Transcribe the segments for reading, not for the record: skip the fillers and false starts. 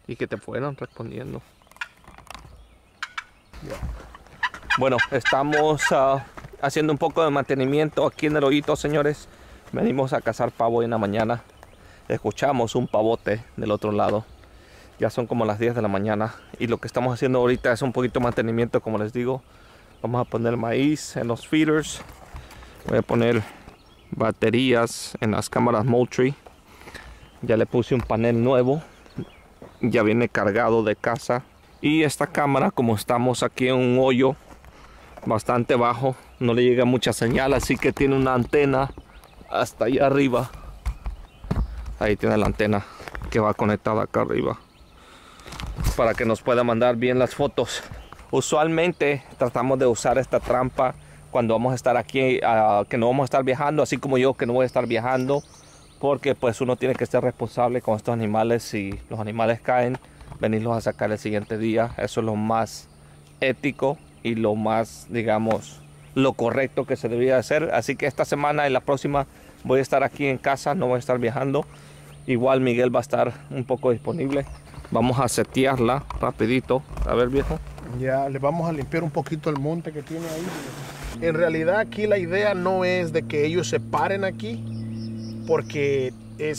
y que te fueran respondiendo. Bueno, estamos haciendo un poco de mantenimiento aquí en el hoyito, señores. Venimos a cazar pavo en la mañana. Escuchamos un pavote del otro lado. Ya son como las 10 de la mañana. Y lo que estamos haciendo ahorita es un poquito de mantenimiento, como les digo. Vamos a poner maíz en los feeders. Voy a poner baterías en las cámaras Moultrie. Ya le puse un panel nuevo. Ya viene cargado de casa. Y esta cámara, como estamos aquí en un hoyo bastante bajo, no le llega mucha señal, así que tiene una antena hasta allá arriba. Ahí tiene la antena que va conectada acá arriba para que nos pueda mandar bien las fotos. Usualmente tratamos de usar esta trampa cuando vamos a estar aquí, que no vamos a estar viajando, así como yo que no voy a estar viajando, porque pues uno tiene que ser responsable con estos animales. Si los animales caen, venirlos a sacar el siguiente día. Eso es lo más ético y lo más, digamos, lo correcto que se debería hacer. Así que esta semana y la próxima voy a estar aquí en casa, no voy a estar viajando. Igual Miguel va a estar un poco disponible. Vamos a setearla rapidito. A ver, viejo. Ya le vamos a limpiar un poquito el monte que tiene ahí. En realidad aquí la idea no es de que ellos se paren aquí, porque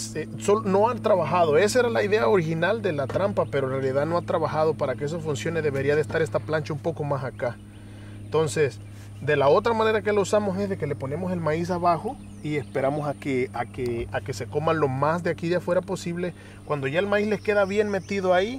no han trabajado. Esa era la idea original de la trampa, pero en realidad no ha trabajado. Para que eso funcione debería de estar esta plancha un poco más acá. Entonces, de la otra manera que lo usamos es de que le ponemos el maíz abajo y esperamos a que se coman lo más de aquí de afuera posible. Cuando ya el maíz les queda bien metido ahí,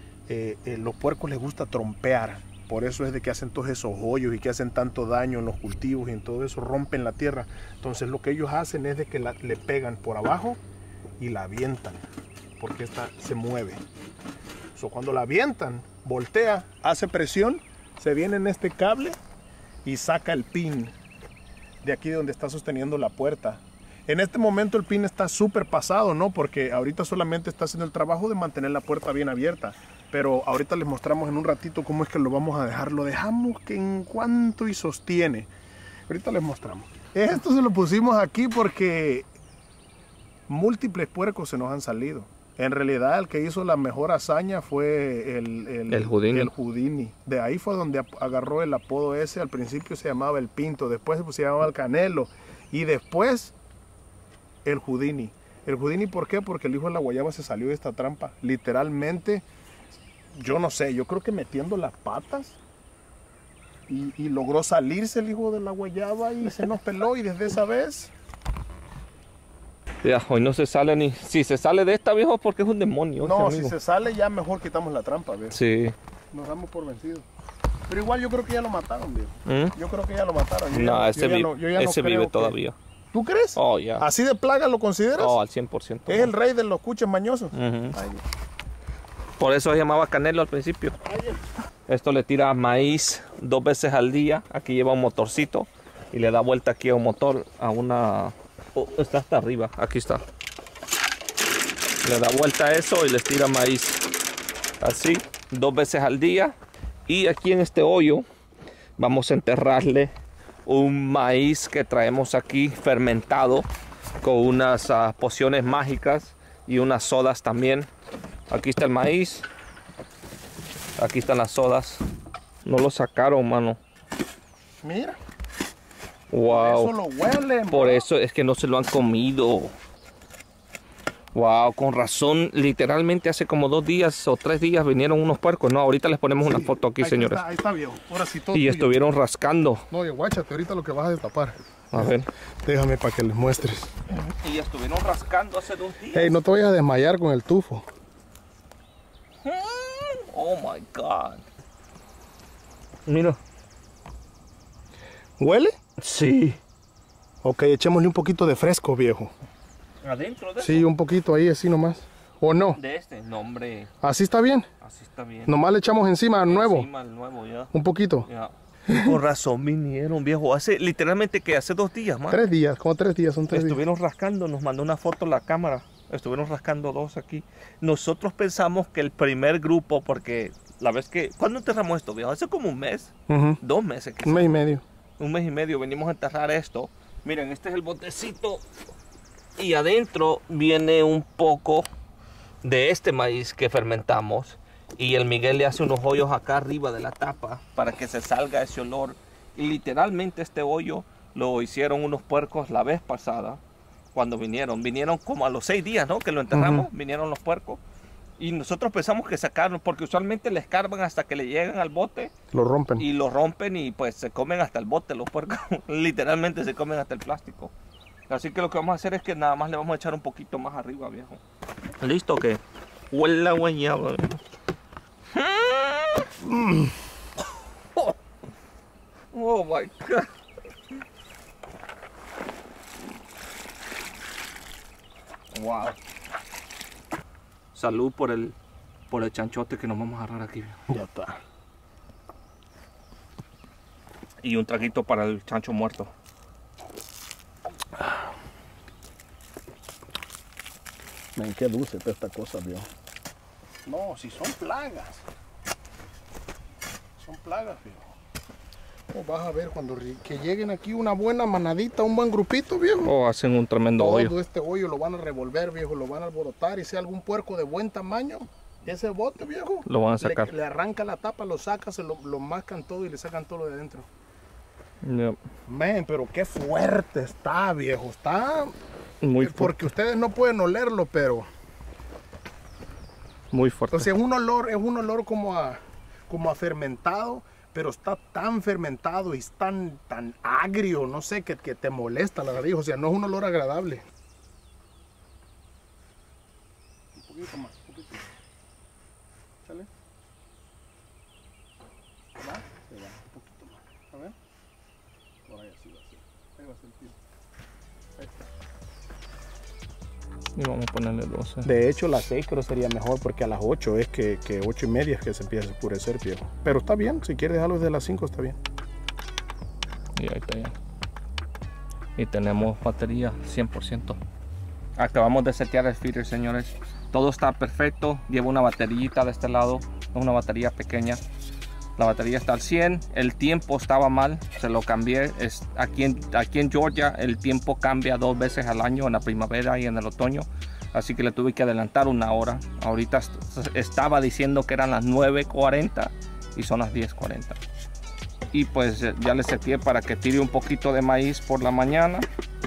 los puercos les gusta trompear. Por eso es de que hacen todos esos hoyos y que hacen tanto daño en los cultivos y en todo eso, rompen la tierra. Entonces lo que ellos hacen es de que le pegan por abajo y la avientan, porque esta se mueve. Cuando la avientan, voltea, hace presión, se viene en este cable y saca el pin de aquí donde está sosteniendo la puerta. En este momento el pin está súper pasado, ¿no? Porque ahorita solamente está haciendo el trabajo de mantener la puerta bien abierta. Pero ahorita les mostramos en un ratito cómo es que lo vamos a dejar. Lo dejamos que en cuanto y sostiene. Ahorita les mostramos. Esto se lo pusimos aquí porque múltiples puercos se nos han salido. En realidad el que hizo la mejor hazaña fue el Houdini. De ahí fue donde agarró el apodo ese. Al principio se llamaba el Pinto, después se llamaba el Canelo y después el Houdini. El Houdini, ¿por qué? Porque el hijo de la guayaba se salió de esta trampa. Literalmente, yo no sé, yo creo que metiendo las patas y logró salirse el hijo de la guayaba y se nos peló, y desde esa vez... Ya, hoy no se sale ni... Si se sale de esta, viejo, porque es un demonio. No, si se sale ya mejor quitamos la trampa, viejo. Sí. Nos damos por vencidos. Pero igual yo creo que ya lo mataron, viejo. Yo creo que ya lo mataron. No, ese vive todavía. ¿Tú crees? Oh, ya. ¿Así de plaga lo consideras? Oh, al 100%. Es el rey de los cuches mañosos. Ay, por eso se llamaba Canelo al principio. Esto le tira maíz 2 veces al día. Aquí lleva un motorcito y le da vuelta aquí a un motor, a una... Oh, está hasta arriba, aquí está. Le da vuelta a eso y les tira maíz. Así, 2 veces al día. Y aquí en este hoyo vamos a enterrarle un maíz que traemos aquí fermentado con unas pociones mágicas y unas sodas también. Aquí está el maíz. Aquí están las sodas. No lo sacaron, mano. mira. Wow. Por eso lo huelen. Por eso es que no se lo han comido. Wow, con razón. Literalmente hace como 2 días o 3 días vinieron unos puercos. No, ahorita les ponemos una foto aquí, señores. Ahí está, viejo. Ahora sí todo. Y estuvieron rascando. No, guáchate, ahorita lo que vas a destapar. A ver. Déjame para que les muestres. Y estuvieron rascando hace 2 días. Hey, no te vayas a desmayar con el tufo. Oh my God. Mira. ¿Huele? Sí. Ok, echémosle un poquito de fresco, viejo. ¿Adentro de Sí, un poquito ahí, así nomás. ¿O no? De este, no, hombre. ¿Así está bien? Así está bien. Nomás le echamos encima al nuevo. Encima al nuevo, ya. Un poquito. Ya. Con razón vinieron, viejo. Hace, literalmente que hace 2 días, man. 3 días, como 3 días, son 3 días. Estuvieron rascando, nos mandó una foto la cámara. Estuvieron rascando 2 aquí. Nosotros pensamos que el primer grupo, porque la vez que... ¿Cuándo enterramos esto, viejo? Hace como 1 mes. 2 meses. Quizás. 1 mes y medio. 1 mes y medio venimos a enterrar esto. Miren, este es el botecito. Y adentro viene un poco de este maíz que fermentamos. Y el Miguel le hace unos hoyos acá arriba de la tapa para que se salga ese olor. Y literalmente este hoyo lo hicieron unos puercos la vez pasada. Cuando vinieron como a los 6 días, ¿no? Que lo enterramos, vinieron los puercos. Y nosotros pensamos que sacaron, porque usualmente le escarban hasta que le llegan al bote. Lo rompen. Y lo rompen y pues se comen hasta el bote los puercos. Literalmente se comen hasta el plástico. Así que lo que vamos a hacer es que nada más le vamos a echar un poquito más arriba, viejo. ¿Listo? Que huele guañaba. Oh my God. Wow. Salud por el chanchote que nos vamos a agarrar aquí. Ya está. Y un traguito para el chancho muerto. Ven, qué dulce está esta cosa, viejo. No, si son plagas. Son plagas, viejo. Oh, vas a ver cuando que lleguen aquí una buena manadita, un buen grupito, viejo. Oh, hacen un tremendo hoyo. Todo este hoyo lo van a revolver, viejo, lo van a alborotar. Y si hay algún puerco de buen tamaño, ese bote, viejo, lo van a sacar. Le arranca la tapa, lo saca, se lo mascan todo y le sacan todo lo de adentro. Yep. Men, pero qué fuerte está, viejo. Está muy fuerte. Porque ustedes no pueden olerlo, pero muy fuerte. Entonces es un olor como a fermentado, pero está tan fermentado y es tan agrio, no sé, que te molesta la nariz. O sea, no es un olor agradable. Un poquito más, un poquito. ¿Sale? ¿Va? Se va, un poquito más. A ver. Por ahí así va a ser. Ahí va a ser el tiro. Ahí está. Y vamos a ponerle 12. De hecho, las 6 creo sería mejor porque a las 8 es que 8 y media es que se empieza a oscurecer, viejo. Pero está bien, si quieres dejarlo desde las 5 está bien. Y ahí está ya. Y tenemos batería 100%. Acabamos de setear el feeder, señores. Todo está perfecto. Llevo una baterita de este lado. Es una batería pequeña. La batería está al 100. El tiempo estaba mal. Se lo cambié. Aquí en Georgia el tiempo cambia 2 veces al año, en la primavera y en el otoño. Así que le tuve que adelantar 1 hora. Ahorita estaba diciendo que eran las 9:40 y son las 10:40. Y pues ya le seteé para que tire un poquito de maíz por la mañana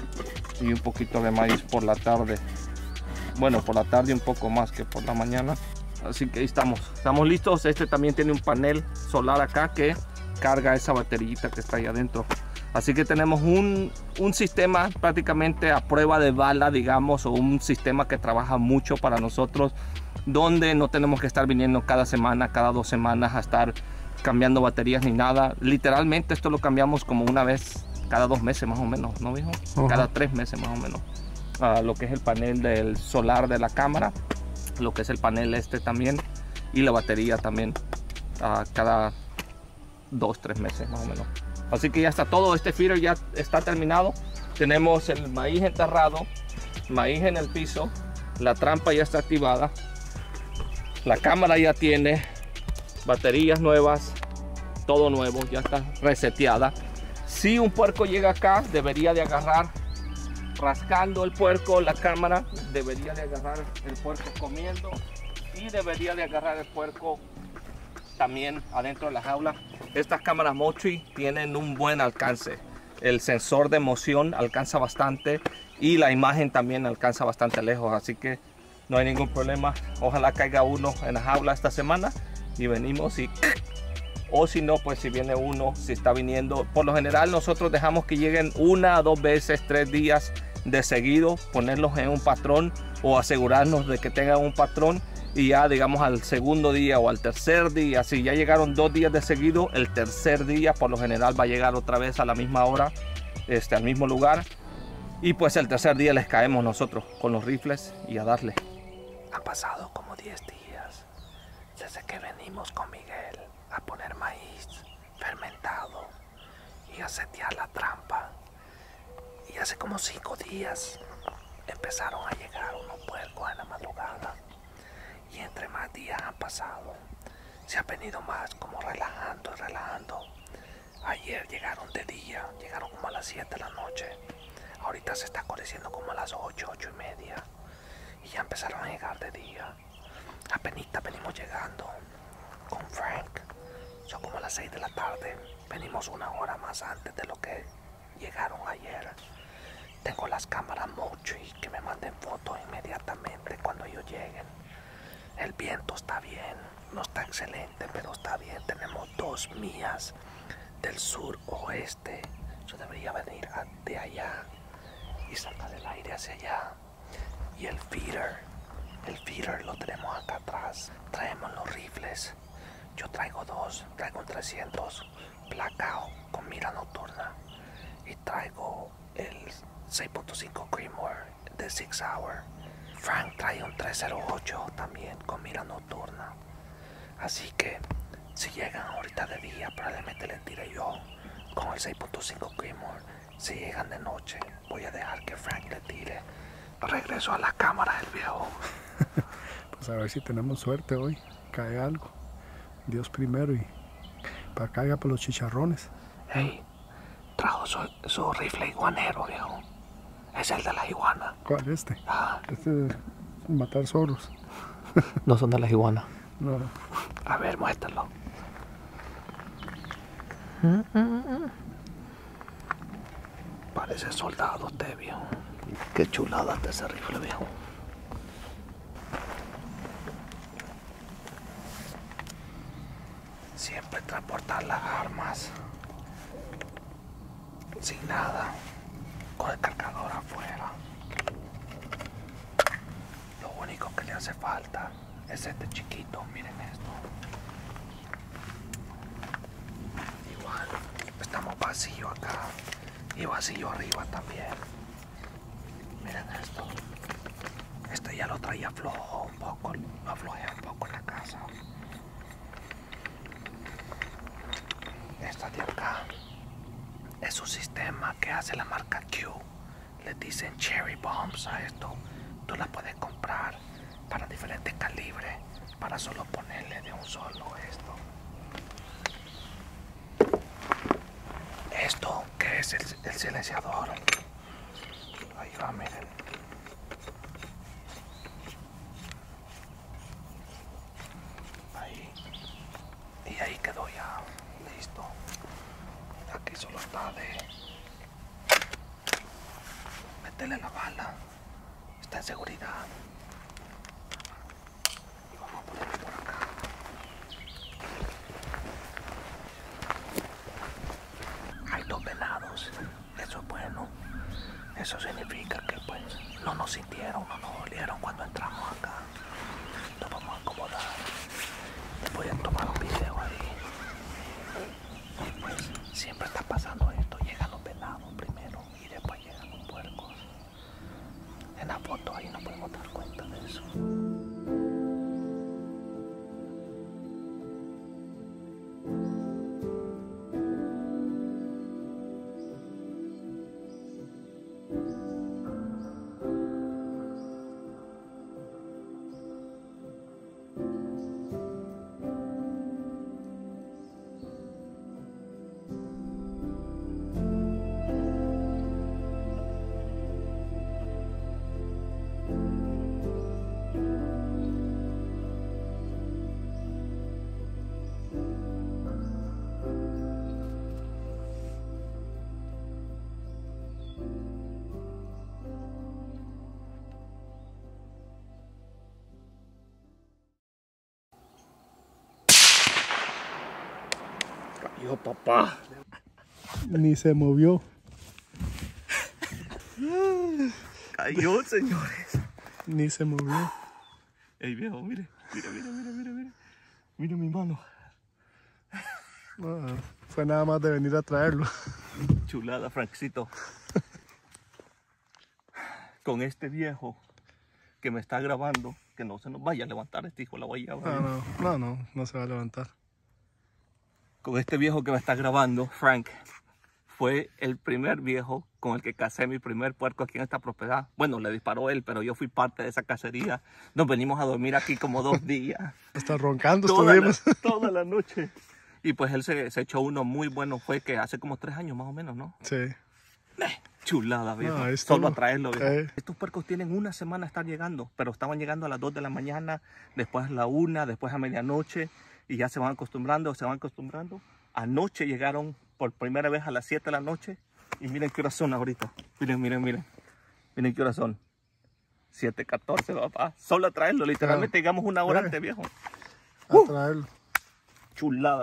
y un poquito de maíz por la tarde. Bueno, por la tarde un poco más que por la mañana. Así que ahí estamos listos. Este también tiene un panel solar acá que carga esa baterita que está ahí adentro. Así que tenemos un sistema prácticamente a prueba de bala, digamos, o un sistema que trabaja mucho para nosotros, donde no tenemos que estar viniendo cada semana, cada 2 semanas a estar cambiando baterías ni nada. Literalmente esto lo cambiamos como una vez cada 2 meses más o menos, ¿no, viejo? Cada 3 meses más o menos. Lo que es el panel del solar de la cámara, lo que es el panel también, y la batería también cada 2-3 meses más o menos. Así que ya está todo. Este feeder ya está terminado. Tenemos el maíz enterrado, maíz en el piso, la trampa ya está activada, la cámara ya tiene baterías nuevas, todo nuevo, ya está reseteada. Si un puerco llega acá, debería de agarrar, rascando el puerco, la cámara, debería de agarrar el puerco comiendo y debería de agarrar el puerco también adentro de la jaula. Estas cámaras Motree tienen un buen alcance. El sensor de moción alcanza bastante y la imagen también alcanza bastante lejos, así que no hay ningún problema. Ojalá caiga uno en la jaula esta semana y venimos y... O si no, pues si viene uno, si está viniendo. Por lo general nosotros dejamos que lleguen 1 a 2 veces, 3 días de seguido, ponerlos en un patrón o asegurarnos de que tengan un patrón. Y ya digamos al segundo día o al tercer día, si ya llegaron 2 días de seguido, el tercer día por lo general va a llegar otra vez a la misma hora, al mismo lugar. Y pues el tercer día les caemos nosotros con los rifles y a darle. Ha pasado como 10 días desde que venimos con Miguel a poner maíz fermentado y a setear la trampa. Y hace como 5 días empezaron a llegar unos puercos en la madrugada. Y entre más días han pasado, se ha venido más como relajando. Ayer llegaron de día, llegaron como a las 7 de la noche. Ahorita se está oscureciendo como a las 8, 8 y media. Y ya empezaron a llegar de día. Apenita venimos llegando con Frank. Son como las 6 de la tarde. Venimos una hora más antes de lo que llegaron ayer. Tengo las cámaras Moultrie que me manden fotos inmediatamente cuando ellos lleguen. El viento está bien, no está excelente, pero está bien. Tenemos 2 millas del sur oeste. Yo debería venir de allá y sacar el aire hacia allá. Y el feeder lo tenemos acá atrás. Traemos los rifles. Yo traigo 2, traigo un 300 Blackout con mira nocturna y traigo el 6.5 Creedmoor de 6 Hour. Frank trae un 308 también con mira nocturna. Así que si llegan ahorita de día, probablemente les tire yo con el 6.5 Creedmoor. Si llegan de noche, voy a dejar que Frank le tire. Regreso a la cámara del viejo. Pues a ver si tenemos suerte hoy, cae algo. Dios primero y para caiga por los chicharrones. Hey, trajo su rifle iguanero, viejo. Es el de la iguana. ¿Cuál este? Ah. Este es matar zorros. No son de las iguanas. No. A ver, muéstralo. Parece soldado usted, viejo. Qué chulada de ese rifle, viejo. Siempre transportar las armas sin nada, con el cargador afuera. Lo único que le hace falta es este chiquito, miren esto. Igual, estamos vacíos acá y vacío arriba también. Miren esto. Este ya lo traía flojo un poco, lo aflojé un poco en la casa. Esta de acá es un sistema que hace la marca Q. Le dicen cherry bombs a esto. Tú la puedes comprar para diferentes calibres, para solo ponerle de un solo esto. Esto que es el silenciador. Ahí va, miren. Ahí. Y ahí quedó ya. Listo. Aquí solo está de meterle la bala. Está en seguridad. Y vamos a ponerlo por acá. Hay 2 venados. Eso es bueno. Eso significa que pues no nos sintieron, no nos olieron cuando entramos acá. Nos vamos a acomodar. Les voy a tomar un video ahí. Y pues siempre está pasando esto. Llegan los venados primero y después llegan los puercos. En la foto ahí nos podemos dar cuenta de eso. Cayó, papá. Ni se movió. Cayó, señores. Ni se movió. Ey, viejo, mire. Mire. Mire mi mano. No, fue nada más de venir a traerlo. Chulada, Francito. Con este viejo que me está grabando, que no se nos vaya a levantar este hijo de la guayaba. No se va a levantar. Con este viejo que me está grabando, Frank, fue el primer viejo con el que casé mi primer puerco aquí en esta propiedad. Bueno, le disparó él, pero yo fui parte de esa cacería. Nos venimos a dormir aquí como 2 días. Está roncando, toda la noche. Y pues él se echó uno muy bueno, fue que hace como 3 años más o menos, ¿no? Sí. Chulada, viejo. No, esto Solo no. a traerlo, viejo. Estos puercos tienen una semana estar llegando, pero estaban llegando a las 2 de la mañana, después a la 1, después a medianoche, y ya se van acostumbrando, Anoche llegaron por primera vez a las 7 de la noche, y miren qué horas son ahorita. Miren. Miren qué horas son. 7:14, papá. Solo a traerlo, literalmente llegamos una hora antes, viejo. A traerlo. Chulada.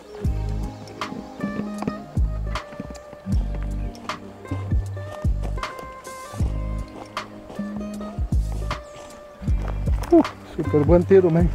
Súper buen tiro, man.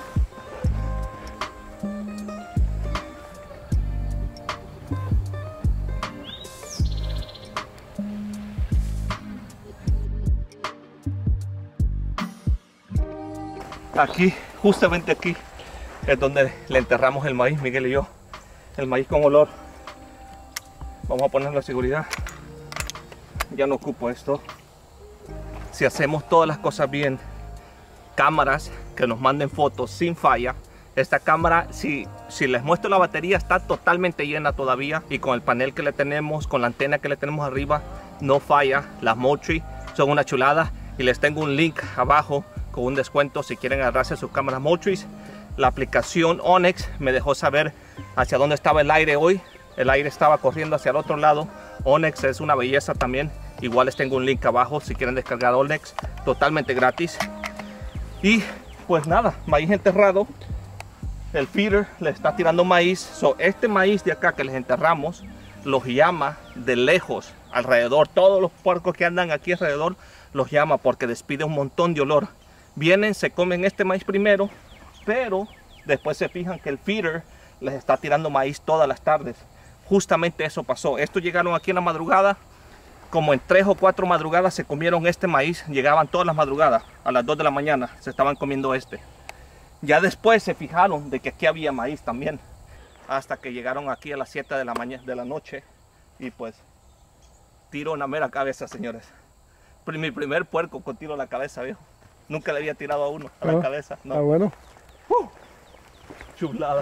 Aquí, justamente aquí, es donde le enterramos el maíz, Miguel y yo. El maíz con olor. Vamos a ponerlo a seguridad. Ya no ocupo esto. Si hacemos todas las cosas bien, cámaras que nos manden fotos sin falla. Esta cámara, si les muestro la batería, está totalmente llena todavía, y con el panel que le tenemos, con la antena que le tenemos arriba, no falla. Las Moultrie son una chulada, y les tengo un link abajo con un descuento si quieren agarrarse sus cámaras Moultrie. La aplicación Onyx me dejó saber hacia dónde estaba el aire hoy. El aire estaba corriendo hacia el otro lado. Onyx es una belleza también. Igual les tengo un link abajo si quieren descargar Onyx, totalmente gratis. Y pues nada, maíz enterrado. El feeder le está tirando maíz. Este maíz de acá que les enterramos los llama de lejos alrededor. Todos los puercos que andan aquí alrededor los llama porque despide un montón de olor. Vienen, se comen este maíz primero, pero después se fijan que el feeder les está tirando maíz todas las tardes. Justamente eso pasó. Estos llegaron aquí en la madrugada. Como en 3 o 4 madrugadas se comieron este maíz. Llegaban todas las madrugadas, a las 2 de la mañana se estaban comiendo este. Ya después se fijaron de que aquí había maíz también, hasta que llegaron aquí a las 7 de la noche, y pues tiro una mera cabeza, señores. Mi primer puerco con tiro a la cabeza, viejo. Nunca le había tirado a uno a la cabeza. No. Ah, bueno. Chulada.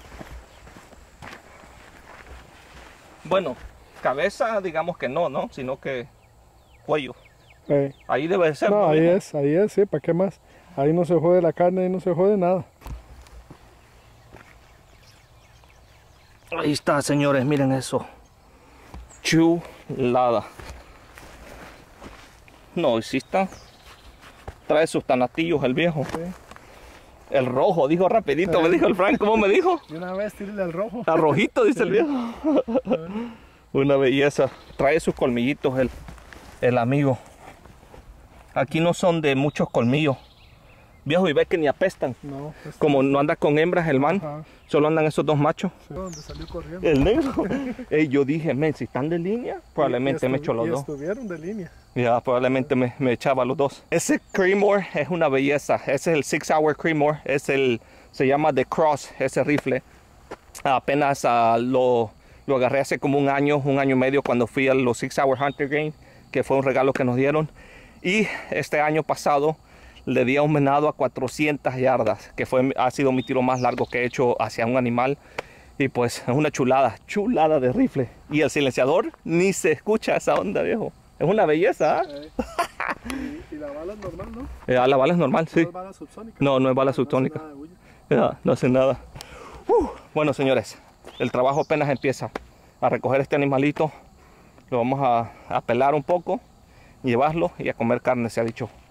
Bueno, cabeza digamos que no, sino que cuello. Ahí debe ser. No, ahí es, sí, ¿para qué más? Ahí no se jode la carne, ahí no se jode nada. Ahí está, señores, miren eso. Chulada. No, y sí está. Trae sus tanatillos el viejo. Sí. El rojo, dijo rapidito, me dijo el Frank, ¿cómo me dijo? De una vez tírale al rojo. Al rojito, dice el viejo. Una belleza. Trae sus colmillitos el amigo. Aquí no son de muchos colmillos. Viejo, y ve que ni apestan. No. Como no anda con hembras el man, solo andan esos dos machos. Sí. ¿Dónde salió corriendo? El negro. Yo dije, men, si están de línea, probablemente me echo los dos. Estuvieron de línea. Ya, probablemente me echaba los dos. Ese Creedmoor es una belleza. Ese es el 6 Hour Creedmoor. Se llama The Cross, ese rifle. Apenas lo agarré hace como un año y medio cuando fui a los 6 Hour Hunter Game, que fue un regalo que nos dieron. Y este año pasado le di a un venado a 400 yardas, que ha sido mi tiro más largo que he hecho hacia un animal. Y pues es una chulada de rifle. Y el silenciador ni se escucha esa onda, viejo. Es una belleza, ¿eh? Y la bala es normal, ¿no? La bala es normal, sí. ¿No es bala subsónica? No es bala subsónica. No hace nada. Bueno, señores, el trabajo apenas empieza. A recoger este animalito, lo vamos a pelar un poco, llevarlo y a comer carne, se ha dicho.